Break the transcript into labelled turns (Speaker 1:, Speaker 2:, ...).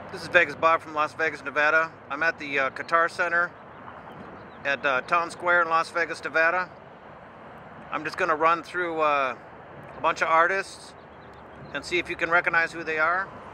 Speaker 1: This is Vegas Bob from Las Vegas, Nevada. I'm at the Qatar Center at Town Square in Las Vegas, Nevada. I'm just going to run through a bunch of artists and see if you can recognize who they are.